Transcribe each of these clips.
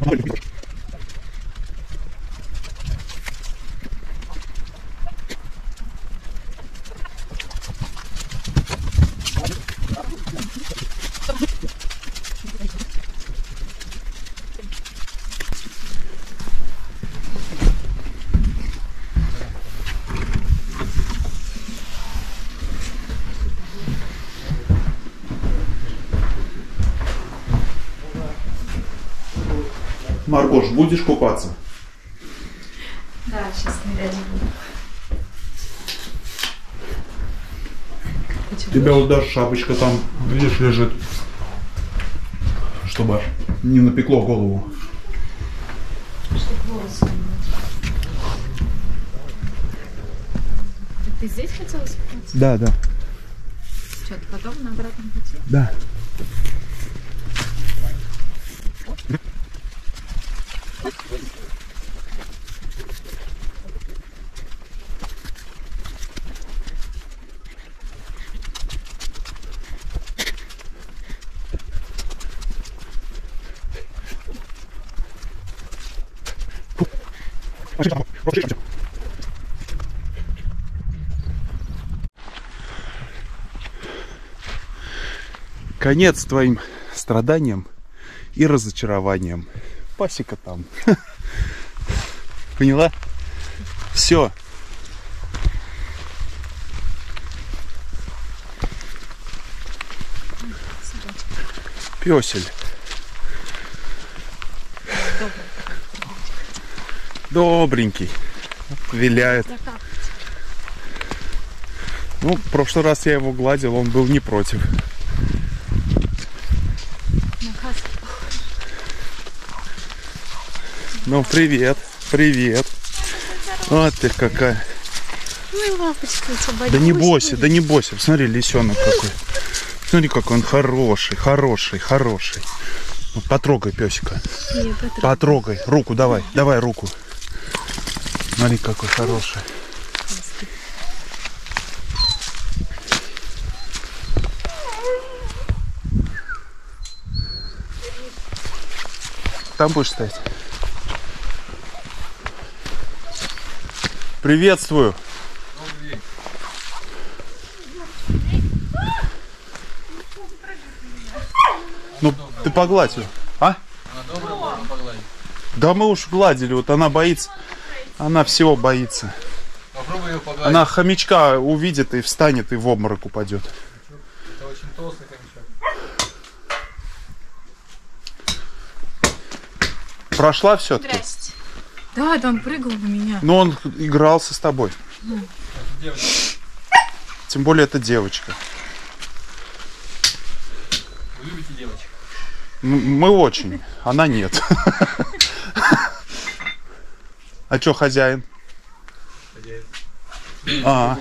Маргош, будешь купаться? Да, сейчас нырять буду. У тебя вот даже шапочка там, видишь, лежит, чтобы не напекло голову. Чтобы волосы не мыть. Так ты здесь хотела купаться? Да, да. Что, потом на обратном пути? Да. Конец твоим страданиям и разочарованиям. Пасека там. Поняла? Все. Пёсель. Добренький. Виляет. Ну, в прошлый раз я его гладил, он был не против. Ну, привет, привет. Вот ты какая. Ой, лапочка, у тебя да не бойся, да не бойся. Посмотри, лисенок какой. Смотри, какой он хороший, хороший, хороший. Ну, потрогай песика. Потрогай. Руку давай, давай руку. Смотри, какой хороший. Там будешь стоять. Приветствую. Ну, ты погладь ее. А? Да мы уж гладили, вот она боится. Она всего боится. Попробуй ее погладить. Она хомячка увидит и встанет, и в обморок упадет. Это очень толстый хомячок. Прошла все-таки? Здрасте. Да, да, он прыгал на меня. Но он игрался с тобой. Девочка. Тем более это девочка. Вы любите девочек? Мы очень. Она нет. А что хозяин? Хозяин. А.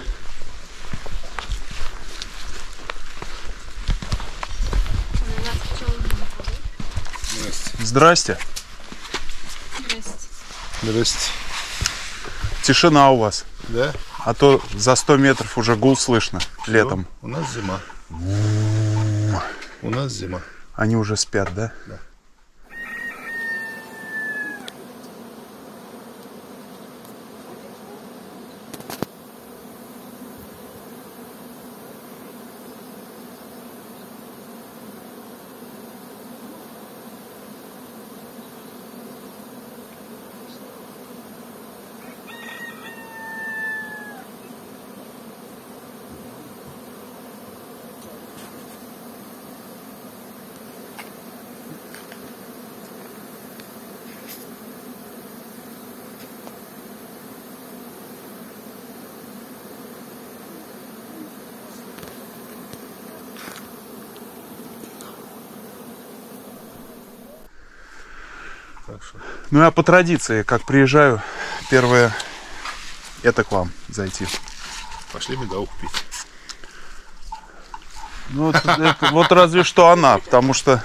Здрасте. Здрасте. Здрасте. Тишина у вас. Да? А то за 100 метров уже гул слышно летом. У нас зима. У нас зима. Они уже спят, да? Да. Хорошо. Ну я по традиции, как приезжаю, первое это к вам зайти. Пошли медовуху пить. Ну, вот разве что она, потому что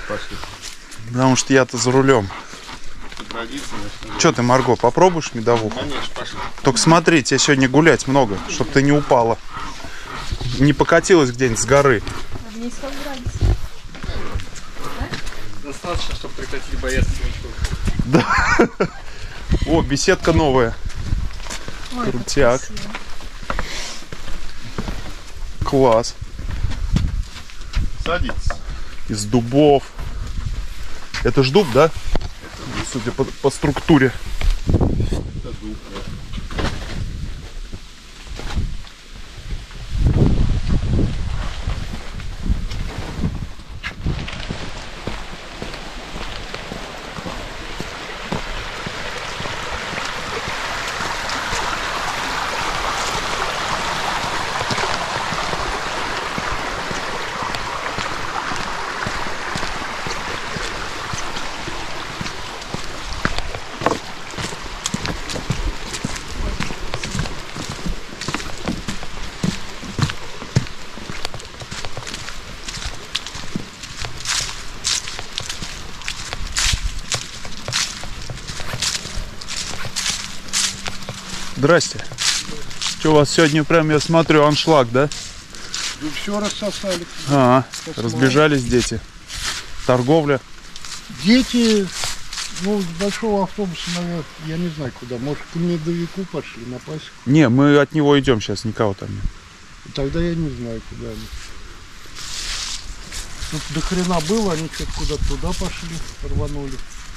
я-то за рулем. По традиции, Че ты, Марго, попробуешь медовуху? конечно, пошли. Только смотри, тебе сегодня гулять много, чтобы ты не упала. Не покатилась где-нибудь с горы. А в ней сколько градусов? До достаточно, чтобы прекратить бояться хомячков. Да. О, беседка новая. Ой, как Крутяк. красиво. Класс. Садитесь. Из дубов. Это ж дуб, да? Судя по структуре. Это дуб, да. Здрасте. Что у вас сегодня прям, я смотрю, аншлаг, да? Ну все рассосали. Разбежались дети. Торговля. Дети, ну, с большого автобуса, наверное, я не знаю куда. Может, к медовику пошли на пасеку. Не, мы от него идем сейчас, никого там нет. Тогда я не знаю, куда они. Тут до хрена было, они что-то куда-то туда пошли, рванули.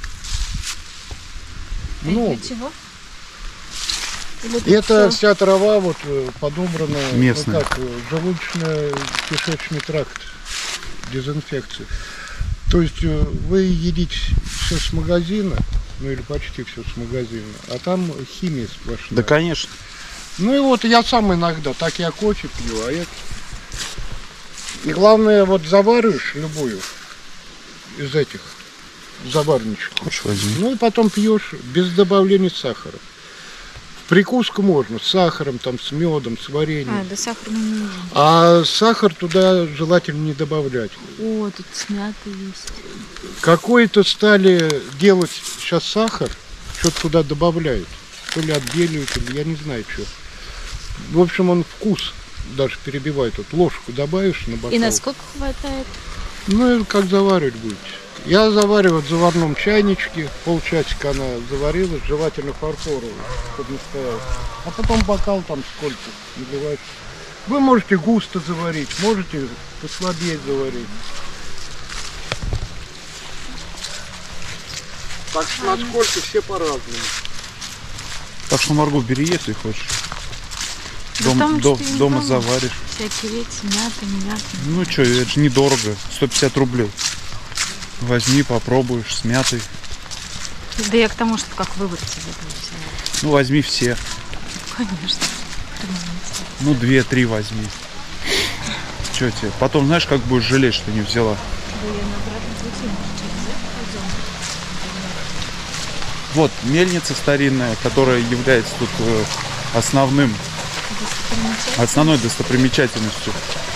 Много. Для чего? Или тут Это всё? вся трава вот подобрана, Местная. ну как, желудочно-кишечный тракт, дезинфекция. То есть вы едите все с магазина, ну или почти все с магазина, а там химия сплошная. Да, конечно. Ну и вот я сам иногда, так я кофе пью, а это... И главное, вот завариваешь любую из этих заварничков. Хочешь, возьми. Ну и потом пьешь без добавления сахара. В прикуску можно с сахаром, там, с медом, с вареньем. А, да сахар мы не едим. А сахар туда желательно не добавлять. О, тут смята есть. Какой-то стали делать сейчас сахар, что-то туда добавляют. То ли отбеливают, или я не знаю что. В общем, он вкус даже перебивает. Вот ложку добавишь на бокал. И насколько хватает? Ну и как заваривать будете. Я завариваю в заварном чайничке. Полчасика она заварилась, желательно фарфоровую, чтобы не стояла. А потом бокал там сколько наливаешь. Вы можете густо заварить, можете послабее заварить. Так что насколько все по-разному. Так что, Марго, бери, если хочешь. Да там что и не Дома дома. заваришь. Всякие эти мята, не мята. Ну что, это же недорого. 150 рублей. Возьми, попробуешь с мятой. Да я к тому, что как выбрать из этого всего. Ну, возьми все. Конечно. Ну, 2-3 возьми. Че тебе? Потом, знаешь, как будешь жалеть, что не взяла. Да я на обратном пути, может, через это пойдем. Вот, мельница старинная, которая является тут основной достопримечательностью.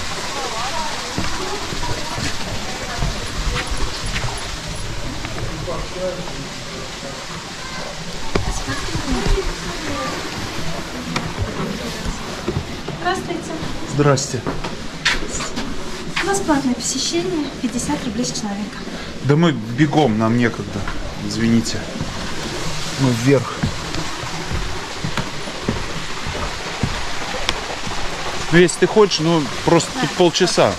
Здравствуйте. Здрасте. У нас платное посещение, 50 рублей с человека. Да мы бегом, нам некогда. Извините. Мы вверх. Ну, если ты хочешь, ну, просто тут полчаса.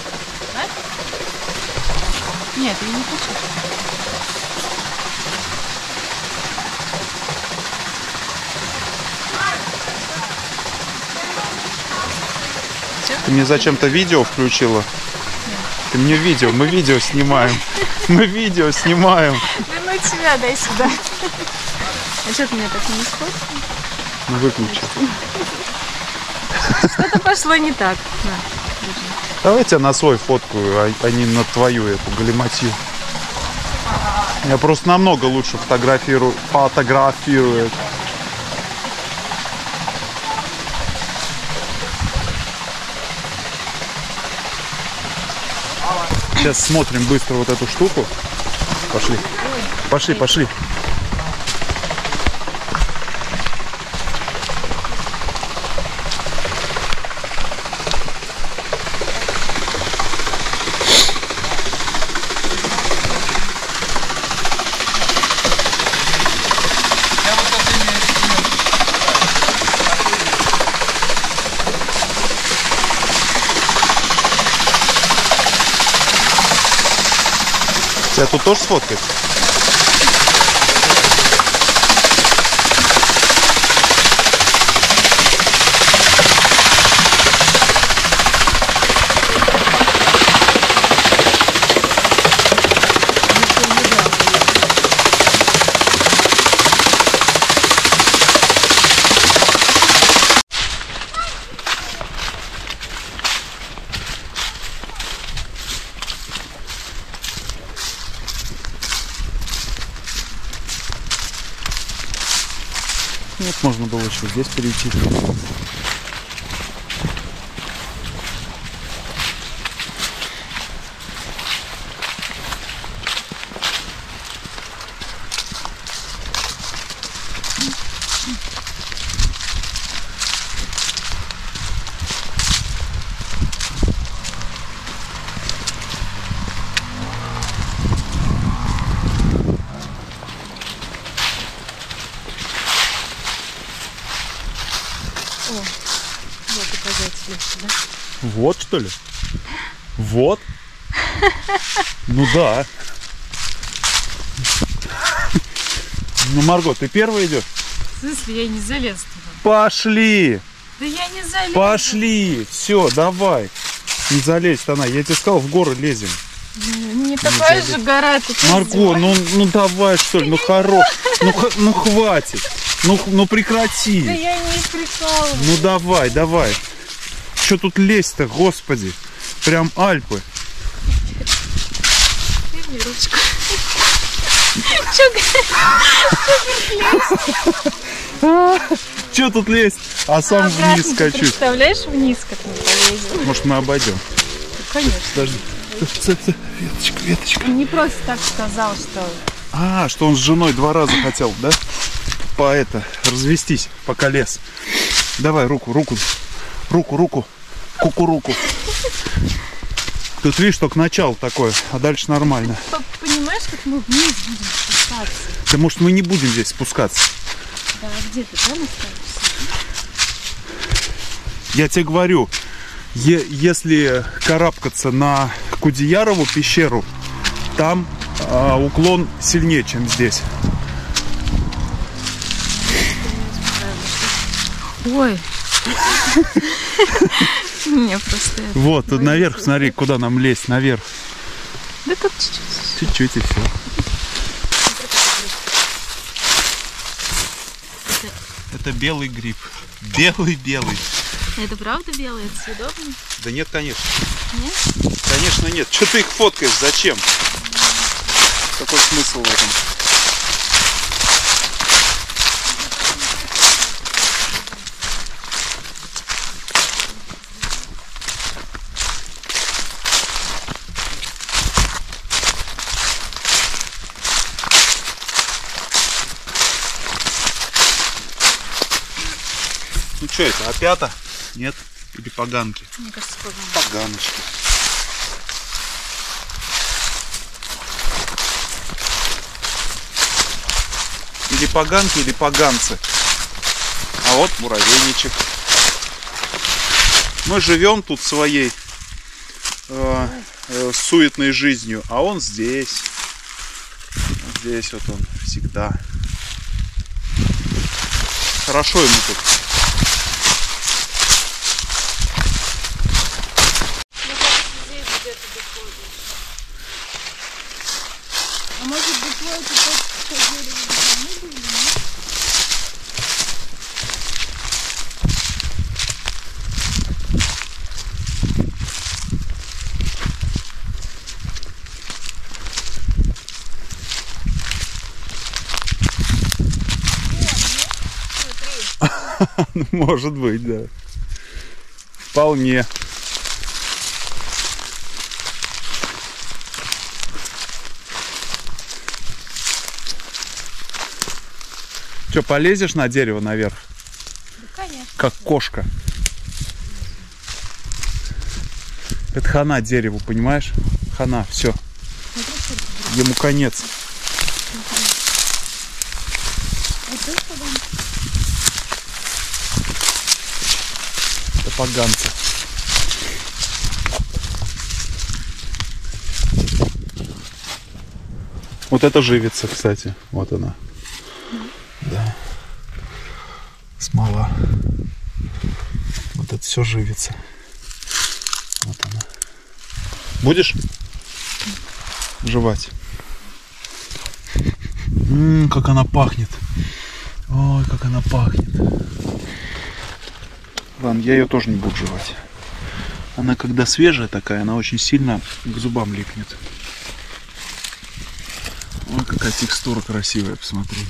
Нет, я не хочу. Ты мне зачем-то видео включила? Ты мне видео, мы видео снимаем. Мы видео снимаем. Да ну тебя, дай сюда. А что ты меня так не сфоткал? Ну, выключи. Что-то пошло не так. На, держи. Давай я на свой фоткаю, а не на твою эту галиматью. Я просто намного лучше фотографирую. Сейчас смотрим быстро вот эту штуку. Пошли. Пошли, пошли. Тебя тут тоже сфоткать? Нет, можно было еще здесь перейти. Вот указатель сюда. Вот что ли? Вот? Ну да. Ну, Марго, ты первая идешь? В смысле, я не залез туда? Пошли! Да я не залез. Пошли! Все, давай. Не залезь, она. Я тебе сказал, в горы лезем. Не такая же гора, ты что, Марго, издеваешься? ну давай, что ли, ну хорош. Ну хватит. Ну прекрати. Да я не прикалываюсь. Ну давай, давай. Что тут лезть-то, господи? Прям Альпы. Дай мне ручку. Че тут лезть? А сам Обратно вниз ты скачу. представляешь, вниз как мы полезем? Может, мы обойдем? Конечно. Подожди. Веточка, веточка. Он не просто так сказал, что... А, что он с женой 2 раза хотел, да? Развестись, пока лез. Давай, руку. Кукуруку. Тут видишь, только начало такое, а дальше нормально. Понимаешь, как мы вниз будем спускаться? Да может мы не будем здесь спускаться? Да, где ты там останешься? Я тебе говорю, если карабкаться на Кудеярову пещеру, там уклон сильнее, чем здесь. Ой. Мне просто... Вот, тут наверх, смотри, куда нам лезть, наверх. Да как чуть-чуть. Чуть-чуть и все. Это белый гриб. Белый. Это правда белый? Это съедобный? Да нет, конечно. Нет? Конечно нет. Что ты их фоткаешь? Зачем? Какой смысл в этом? Ну что это, опята? Нет? Или поганки? Мне кажется, поганки. Поганочки. Или поганки, или поганцы. А вот муравейничек. Мы живем тут своей суетной жизнью, а он здесь. Здесь вот он всегда. Хорошо ему тут. А может быть, твой это тот, что дерево не были, нет? Может быть, да. Вполне. Че, полезешь на дерево наверх? Да, конечно. Как кошка. Это хана дереву, понимаешь? Хана, все. Ему конец. Это поганцы. Вот это живица, кстати. Вот она. Да. Смола. Вот это все живица. Вот она. Будешь жевать? Как она пахнет. Ой, как она пахнет. Ладно, я ее тоже не буду жевать. Она когда свежая такая, она очень сильно к зубам липнет. Ой, какая текстура красивая, посмотри.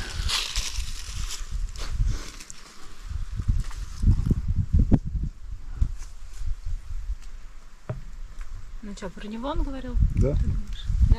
Ну что, про него он говорил? Да. Да?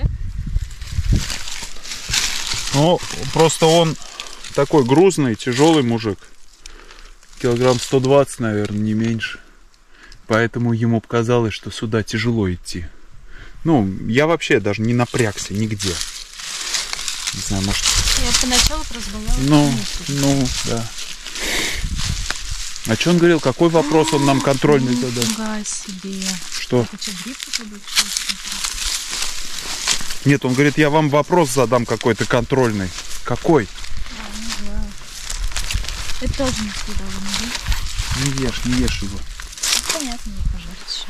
Ну, просто он такой грузный, тяжелый мужик. Килограмм 120, наверное, не меньше. Поэтому ему показалось, что сюда тяжело идти. Ну, я вообще даже не напрягся нигде. Не знаю, может... Я поначалу просто боялась. Ну, да. А что он говорил? Какой вопрос он нам контрольный задал? Нифига себе. Что? Это что, гриб попадет? Нет, он говорит, я вам вопрос задам какой-то контрольный. Какой? Не знаю. Это тоже не съедобно, да? Не ешь его. Понятно, не пожарить еще.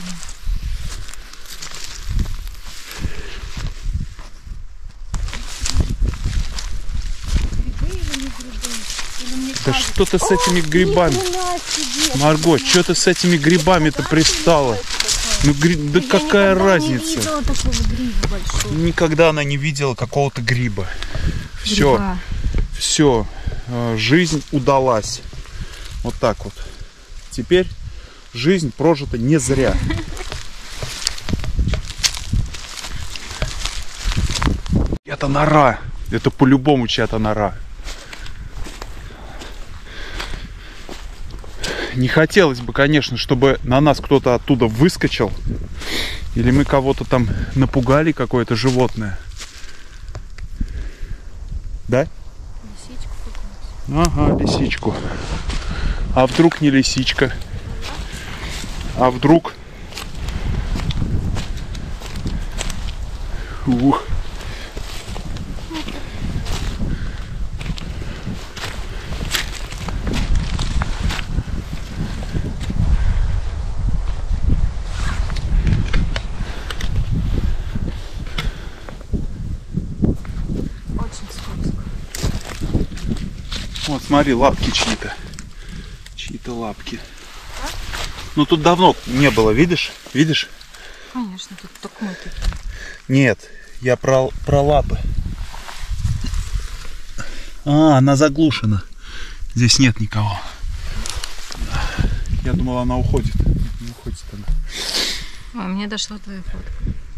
Грибы или не грибы? Или мне Да кажется? что ты с этими грибами? Марго, что ты с этими грибами-то пристала? Ну, да какая разница? Я никогда не видела такого гриба большого. Никогда она не видела какого-то гриба. Все, все, жизнь удалась. Вот так вот. Теперь жизнь прожита не зря. Это нора. Это по-любому чья-то нора. Не хотелось бы, конечно, чтобы на нас кто-то оттуда выскочил. Или мы кого-то там напугали, какое-то животное. Да? Лисичку какую-нибудь. Ага, лисичку. А вдруг не лисичка? А вдруг... Ух. Очень скользко. Вот, смотри, лапки чьи-то. Чьи-то лапки. Ну, тут давно не было, видишь? Видишь? Конечно, тут только мы такие. Нет, я про лапы. А, она заглушена. Здесь нет никого. Я думал, она уходит. Не уходит она. Ой, мне дошла твоя фотка.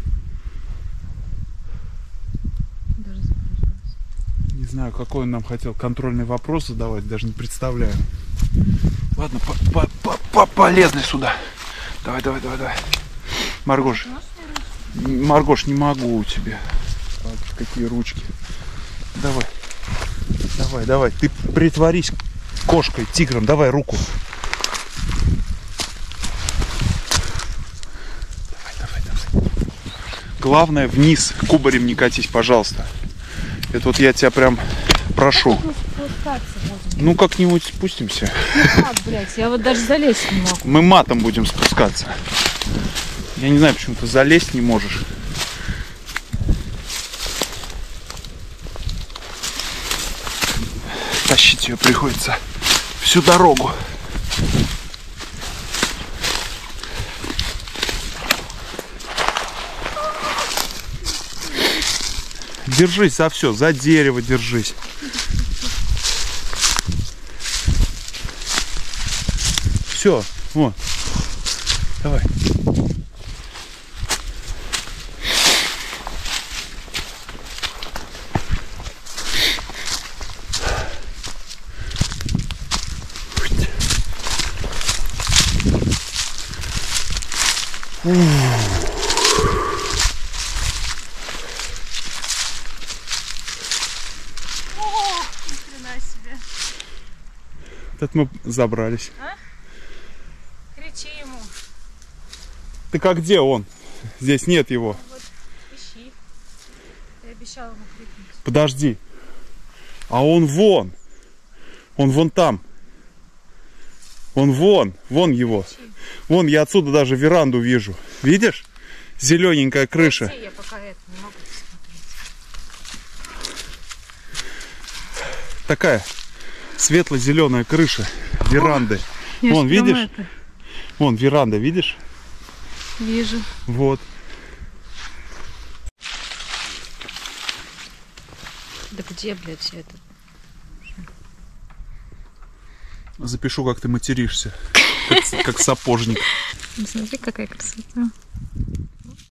Даже загрузилась. Не знаю, какой он нам хотел контрольный вопрос задавать, даже не представляю. Ладно, полезли сюда. Давай. Маргош. Маргош, не могу у тебя. Какие ручки. Давай. Ты притворись кошкой, тигром. Давай руку. Давай. Главное, вниз кубарем не катись, пожалуйста. Это вот я тебя прям прошу. Ну, как-нибудь спустимся. Ну как, блядь, я вот даже залезть не могу. Мы матом будем спускаться. Я не знаю, почему ты залезть не можешь. Тащить ее приходится всю дорогу. Держись за все, за дерево держись. Все, вот. Давай. Хрена себе. Вот мы забрались. Кричи ему. Так а где он? Здесь нет его. Вот, ищи. Ты обещала ему крикнуть. Подожди. А он вон. Он вон там. Он вон. Вон его. Вон, я отсюда даже веранду вижу. Видишь? Зелененькая крыша. Я пока это не могу посмотреть. Такая светло-зеленая крыша веранды. Вон, видишь? Вон веранда, видишь? Вижу. Вот. Да где, блядь, это? Запишу, как ты материшься. Как сапожник. Смотри, какая красота.